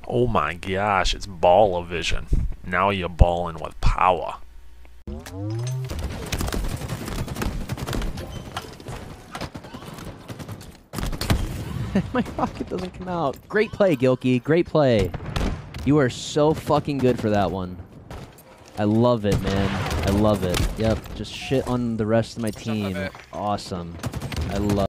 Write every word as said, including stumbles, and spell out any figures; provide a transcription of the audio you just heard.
Oh my gosh, it's baller vision. Now you're balling with power. My rocket doesn't come out. Great play, Gilkey. Great play. You are so fucking good for that one. I love it, man. I love it. Yep. Just shit on the rest of my team. Awesome. I love